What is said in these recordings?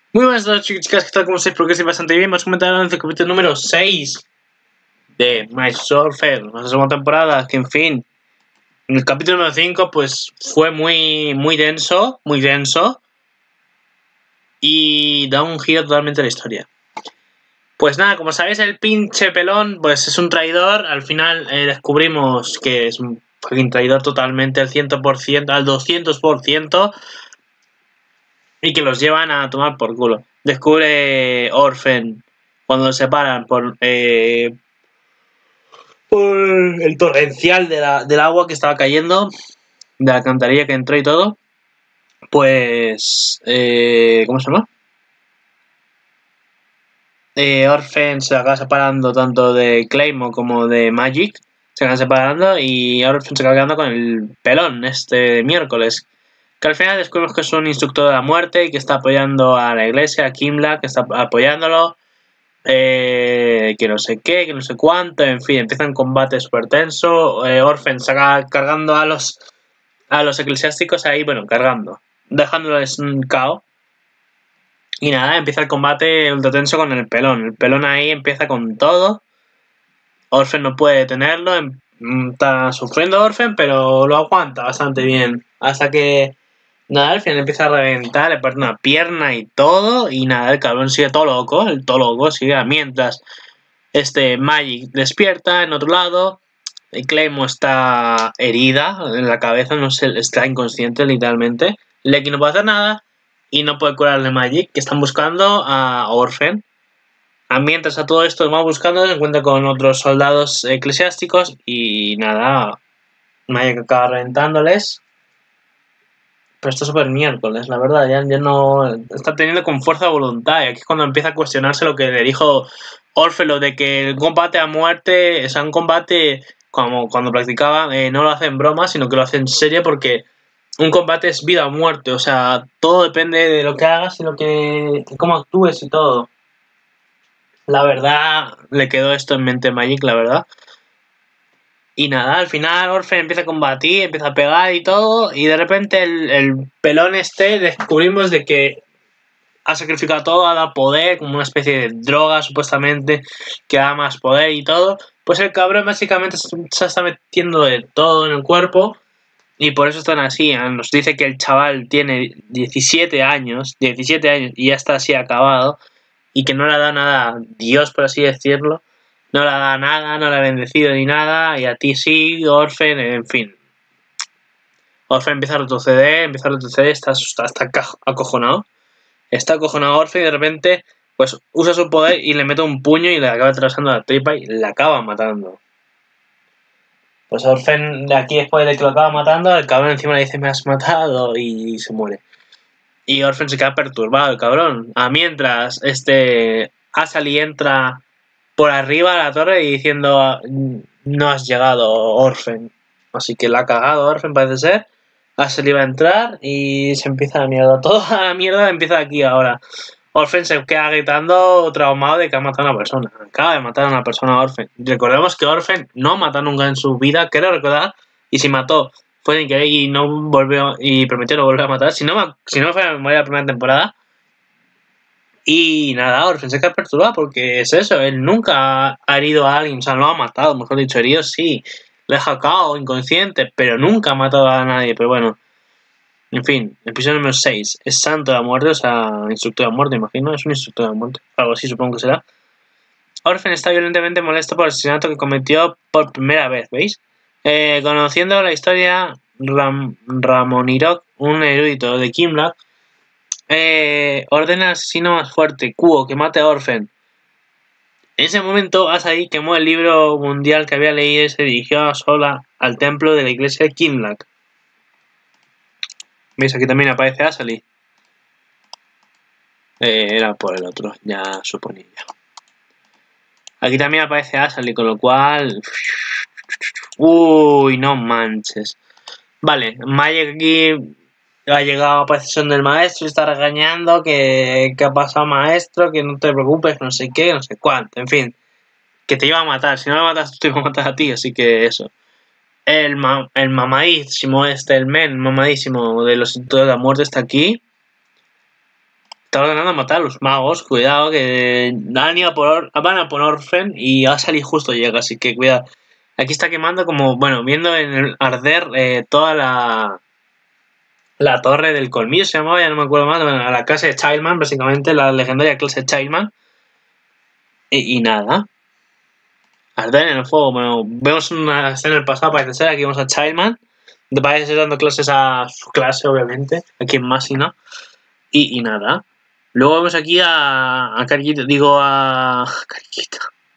Muy buenas noches, chicas, ¿qué tal? ¿Cómo estáis? Porque estoy bastante bien. Vamos a comentar en el capítulo número 6 de My Surfer, la segunda temporada, que en fin, en el capítulo número 5 pues fue muy denso, y da un giro totalmente a la historia. Pues nada, como sabéis, el pinche pelón pues es un traidor. Al final descubrimos que es un fucking traidor totalmente al 100%, al 200%, y que los llevan a tomar por culo. Descubre Orphan cuando se separan por el torrencial del agua que estaba cayendo, de la alcantarilla que entró y todo. Pues, ¿cómo se llama? Orphan se acaba separando tanto de Claymore como de Magic. Se acaban separando y Orphan se acaba quedando con el pelón este de miércoles. Que al final descubrimos que es un instructor de la muerte y que está apoyando a la iglesia, a Kimla, que está apoyándolo. Que no sé qué, que no sé cuánto, en fin, empieza un combate súper tenso. Orphan se acaba cargando a los eclesiásticos ahí, bueno, cargando, dejándoles un caos. Y nada, empieza el combate ultra tenso con el pelón. El pelón ahí empieza con todo. Orphan no puede detenerlo, está sufriendo Orphan, pero lo aguanta bastante bien. Hasta que nada, al final empieza a reventar, le parte una pierna y todo. Y nada, el cabrón sigue todo loco, el todo loco sigue mientras Magic despierta en otro lado. Claymore está herida en la cabeza, no sé, está inconsciente literalmente. Lecky no puede hacer nada y no puede curarle Magic, que están buscando a Orphan. Mientras a todo esto vamos buscando, se encuentra con otros soldados eclesiásticos y nada, Magic acaba reventándoles. Pero esto es súper miércoles, la verdad, ya no está teniendo con fuerza de voluntad. Y aquí es cuando empieza a cuestionarse lo que le dijo Orfeo, de que el combate a muerte, o sea, un combate como cuando practicaba, no lo hace en broma, sino que lo hace en serio, porque un combate es vida o muerte. O sea, todo depende de lo que hagas y cómo actúes y todo. La verdad, le quedó esto en mente a Magic, la verdad. Y nada, al final Orphan empieza a combatir, empieza a pegar y todo, y de repente el pelón descubrimos de que ha sacrificado todo, ha dado poder, como una especie de droga supuestamente, que da más poder y todo. Pues el cabrón básicamente se está metiendo de todo en el cuerpo, y por eso están así. Nos dice que el chaval tiene 17 años y ya está así acabado, y que no le ha dado nada a Dios, por así decirlo. No le ha dado nada, no le ha bendecido ni nada, y a ti sí, Orphan, en fin. Orphan empieza a retroceder, está acojonado. Está acojonado Orphan y de repente pues usa su poder y le mete un puño y le acaba atravesando la tripa y le acaba matando. Pues Orphan de aquí, después de que lo acaba matando, el cabrón encima le dice me has matado y se muere. Y Orphan se queda perturbado, el cabrón. Mientras Asali entra por arriba a la torre y diciendo no has llegado, Orphan. Así que la ha cagado Orphan, parece ser. Asali va a entrar y se empieza la mierda. Toda la mierda empieza aquí ahora. Orphan se queda gritando traumado de que ha matado a una persona. Acaba de matar a una persona, Orphan. Recordemos que Orphan no mató nunca en su vida, creo recordar, y si mató fue de increíble y no volvió y prometió no volver a matar. Si no fue a memoria de la primera temporada. Y nada, Orphan se queda perturbado porque es eso, él nunca ha herido a alguien, o sea, no lo ha matado, mejor dicho, herido sí, le ha jacado inconsciente, pero nunca ha matado a nadie, pero bueno. En fin, episodio número 6. Es santo de la muerte, o sea, instructor de la muerte, imagino. Es un instructor de la muerte. Algo así supongo que será. Orphan está violentamente molesto por el asesinato que cometió por primera vez, ¿veis? Conociendo la historia, Ramonirok, un erudito de Kimla, ordena al asesino más fuerte, Kuo, que mate a Orphan. En ese momento, Asahi quemó el libro mundial que había leído y se dirigió sola al templo de la iglesia de Kimlak. ¿Veis? Aquí también aparece Asali. Era por el otro, ya suponía. Aquí también aparece Asali, con lo cual... Uy, no manches. Vale, Magic aquí ha llegado a posición del maestro, está regañando que ha pasado maestro, que no te preocupes, no sé qué, no sé cuánto, en fin. Que te iba a matar, si no lo matas tú te iba a matar a ti, así que eso. El mamadísimo el mamadísimo de los institutos de la muerte está aquí. está ordenando matar a los magos. Cuidado, que van a por Orphan y va a salir justo llega, así que cuidado. Aquí está quemando como, bueno, viendo en el arder toda la torre del colmillo, se llamaba, ya no me acuerdo más, bueno, a la clase de Childman, básicamente, la legendaria clase de Childman. Y nada. Arder en el fuego. Bueno, vemos una escena en el pasado, parece ser, aquí vemos a Childman. Parece ser dando clases a su clase, obviamente, aquí en Masina. Y nada. Luego vemos aquí a Cariquito, digo a Cariquito.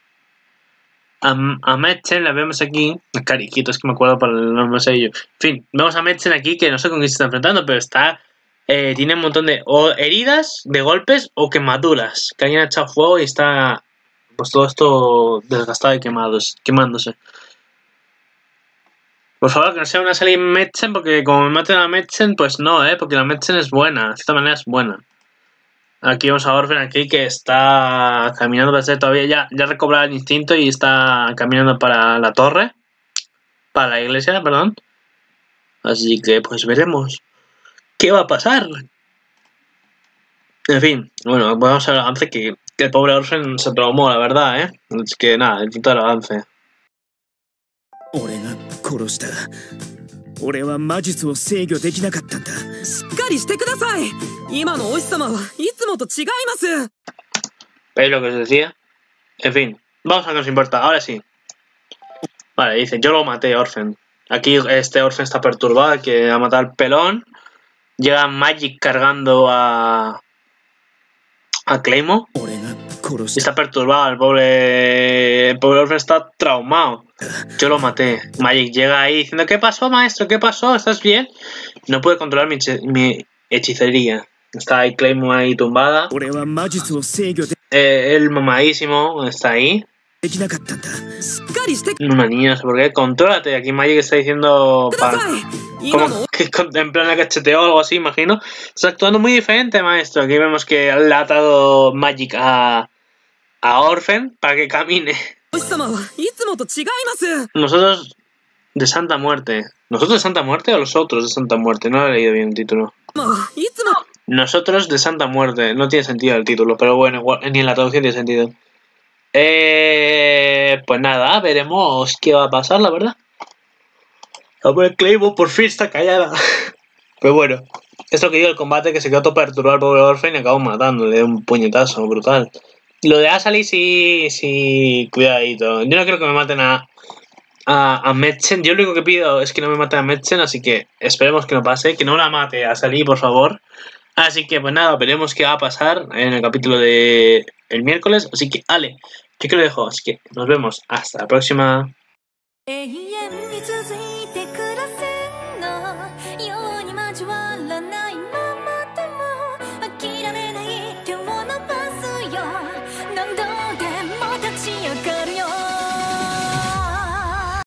A Metzen la vemos aquí. Cariquito, es que me acuerdo por el nombre de ello. En fin, vemos a Metzen aquí que no sé con quién se está enfrentando, pero está. Tiene un montón de heridas, de golpes o quemaduras. Que alguien ha echado fuego y está. Pues todo esto desgastado y quemándose. Por favor, que no sea una salida Metzen, porque como me maten a Metzen, pues no, porque la Metzen es buena, de cierta manera es buena. Aquí vemos a Orphan aquí que está caminando, parece todavía ya recobra el instinto y está caminando para la torre. Para la iglesia, perdón. Así que pues veremos qué va a pasar. En fin, bueno, vamos al avance que el pobre Orphan se traumó, la verdad, Es que nada, el el avance. 俺は魔術を制御できなかったんだ。しっかりしてください。今のお師様はいつもと違います。 ¿Veis lo que os decía? En fin, vamos a lo que nos importa, ahora sí. Vale, dice, yo lo maté, Orphan. Aquí este Orphan está perturbado, que ha matado al pelón. Llega Magic cargando a Claymore. Y está perturbado, el pobre Orphan está traumado. Yo lo maté. Magic llega ahí diciendo, ¿qué pasó, maestro? ¿Qué pasó? ¿Estás bien? No puede controlar mi hechicería. Está ahí Claymore ahí tumbada. El mamadísimo está ahí. Una niña, no sé por qué. Contrólate. Aquí Magic está diciendo... Como que en plan la cacheteo o algo así, imagino. Está actuando muy diferente, maestro. Aquí vemos que le ha atado Magic a Orphan para que camine. Nosotros de Santa Muerte. ¿Nosotros de Santa Muerte o los otros de Santa Muerte? No lo he leído bien el título. Nosotros de Santa Muerte. No tiene sentido el título, pero bueno, ni en la traducción tiene sentido. Pues nada, veremos qué va a pasar, la verdad. Hombre, Claymore por fin está callada. Pero bueno, es lo que digo el combate, que se quedó todo perturbado al pobre Orphan y acabó matándole de un puñetazo brutal. Lo de Asali sí, cuidadito. Yo no creo que me maten a Metzen. Yo lo único que pido es que no me maten a Metzen, así que esperemos que no pase, que no la mate a Asali, por favor. Así que pues nada, veremos qué va a pasar en el capítulo de el miércoles. Así que, Ale, yo que lo dejo. Así que nos vemos hasta la próxima.